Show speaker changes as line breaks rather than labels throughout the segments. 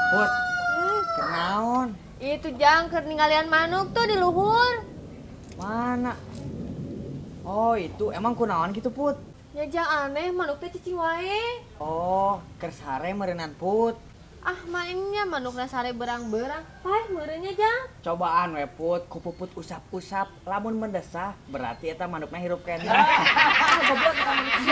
Put, kenaon?
Itu jang keur ninggalian manuk tuh di luhur.
Mana? Oh itu, emang kunaon gitu Put?
Ya jang aneh, manuk teh cicing wae.
Oh, keur sare meureunnan Put.
Ah mainnya manukna sare berang-berang. Pai meureunnya jang.
Cobaan we Put, ku Puput usap-usap, lamun mendesah berarti eta manukna hirup kene.
Goblok ka manusia.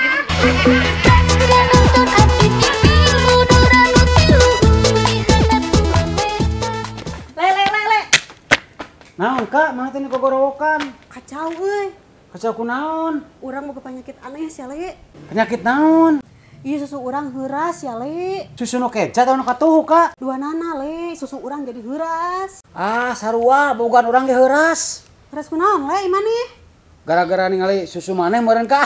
Naon kak, mana teh kogorowokan?
Kacau euy.
Kacau kunaon?
Urang boga penyakit aneh sia Le.
Penyakit naon?
Ieu susu urang heuras ya Le.
Susu nu keca atau nu katuhu kak?
Duanana Le, susu urang jadi heuras.
Ah, sarua, bogaan urang ge heuras.
Heuras kunaon Le iman nih?
Gara-gara ningali susu maneh meureun kak.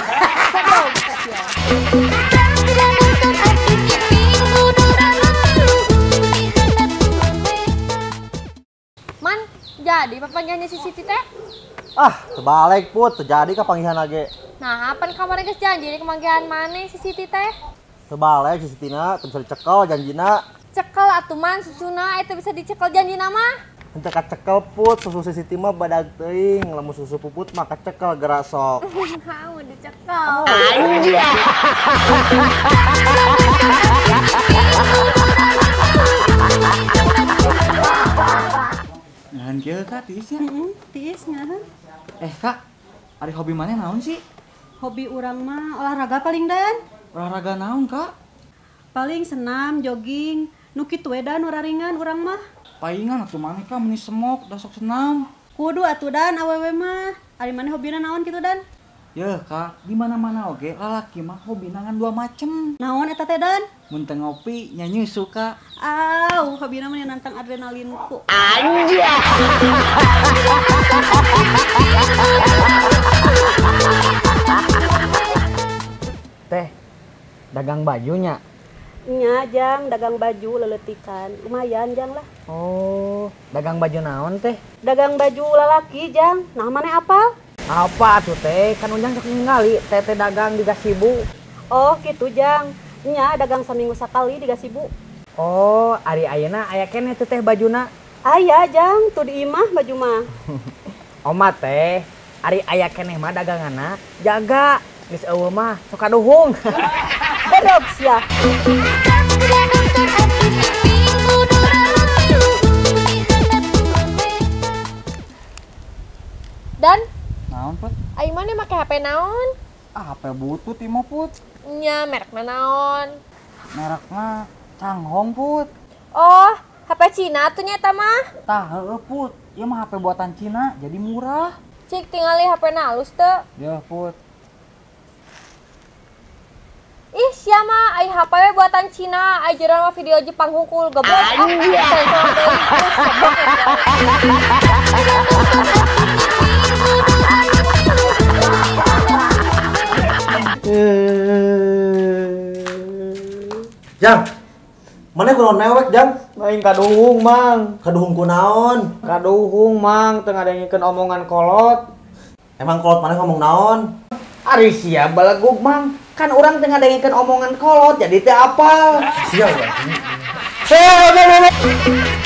Man, jadi papanggihannya si Siti teh?
Ah, terbalik Put, terjadi kapanggihan lagi.
Nah, apa kemarin geus janji di kemanggihan mana si Siti teh?
Terbalik si Sitina, bisa dicekel janjina.
Cekel atuh man susuna itu bisa dicekel janjina mah.
Henteu kacekel Put, susu si Siti mah badag teuing, lamun susu Puput mah kacekel geura sok.
Mau dicekel.
Ngahan kieu Kak, tiis ya?
Tiis ngahan.
Kak, ari hobi maneh naon sih?
Hobi urang mah olahraga paling dan.
Olahraga naon Kak?
Paling senam, jogging, nu kitu we dan uraringan urang mah.
Paingan atuh maneh Kak meni semok, da sok senam.
Kudu atuh dan awewe mah. Ari maneh hobina naon kitu dan?
Yeuh Kak, di mana-mana oge lalaki mah hobina ngan dua macem.
Naon eta teh dan?
Mun teu ngopi nya nyusu Kak.
Au, hobina mah nantang adrenalinku.
Teh, dagang bajunya.
Nya jang dagang baju leletikan. Lumayan jang lah.
Oh, dagang baju naon teh?
Dagang baju lalaki jang. Nah maneh apal?
Apa tuh teh? Kan Ujang sok ningali teh dagang di Gasibu.
Oh gitu jang. Nya dagang saminggu sakali di Gasibu.
Oh, ari ayeuna aya keneh teh teh bajuna.
Aya jang, tuh di imah baju mah.
Oma teh, ari aya keneh mah daganganna jaga. Geus eueuh mah sok kaduhung.
Bedog sia.
Dan
Naon, Put?
ai mana make HP naon?
Ah, HP butut imah, Put.
Nya merekna naon?
Merekna Changhong, Put.
Oh, HP Cina tuh nya eta mah.
Tah, heueuh, Put. Ieu mah HP buatan Cina, jadi murah.
Cik tingali HP na halus teu.
Ya, Put.
Ih, sia mah ai HP we buatan Cina, ai jero mah video Jepang hungkul goblok. Sensor deui, terus goblok ya.
Jang, mana kunaon mewek Jang?
Lain kaduhung mang.
Kaduhung kunaon?
Kaduhung mang, teu ngadengikeun omongan kolot.
Emang kolot mana ngomong naon?
Ari sia balegug mang. Kan urang teu ngadengikeun omongan kolot jadi teu apal.
Sial ya.
Hei,